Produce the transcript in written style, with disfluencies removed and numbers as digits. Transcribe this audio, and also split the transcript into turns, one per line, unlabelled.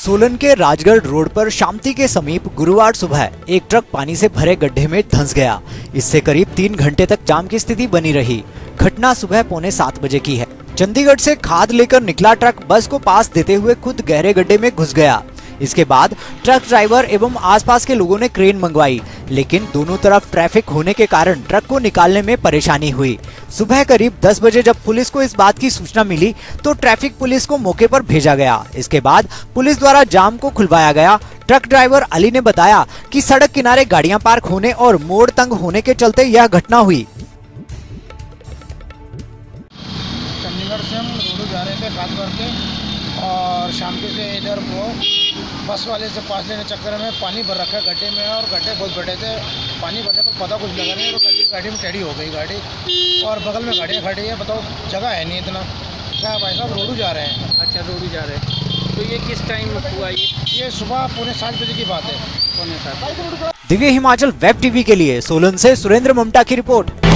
सोलन के राजगढ़ रोड पर शामती के समीप गुरुवार सुबह एक ट्रक पानी से भरे गड्ढे में धंस गया। इससे करीब 3 घंटे तक जाम की स्थिति बनी रही। घटना सुबह 6:45 बजे की है। चंडीगढ़ से खाद लेकर निकला ट्रक बस को पास देते हुए खुद गहरे गड्ढे में घुस गया। इसके बाद ट्रक ड्राइवर एवं आसपास के लोगों ने क्रेन मंगवाई, लेकिन दोनों तरफ ट्रैफिक होने के कारण ट्रक को निकालने में परेशानी हुई। सुबह करीब 10 बजे जब पुलिस को इस बात की सूचना मिली तो ट्रैफिक पुलिस को मौके पर भेजा गया। इसके बाद पुलिस द्वारा जाम को खुलवाया गया। ट्रक ड्राइवर अली ने बताया कि सड़क किनारे गाड़ियां पार्क होने और मोड़ तंग होने के चलते यह घटना हुई।
चंडीगढ़ से हम रोड जा रहे थे खाद भर के और शामती से इधर वो बस वाले से पास लेने चक्कर में पानी भर रखा गड्ढे में और गड्ढे बहुत बड़े थे। पानी भरने पर पता कुछ लगा नहीं और गाड़ी में टेढ़ी हो गई गाड़ी और बगल में गाड़ियाँ खड़ी है। बताओ जगह है नहीं इतना। क्या भाई साहब रोडू जा रहे हैं।
अच्छा रोडू जा रहे हैं। तो ये किस टाइम हुआ?
ये सुबह 6:45 बजे की बात है।
7:45।
दिव्य हिमाचल वेब टीवी के लिए सोलन से सुरेंद्र ममता की रिपोर्ट।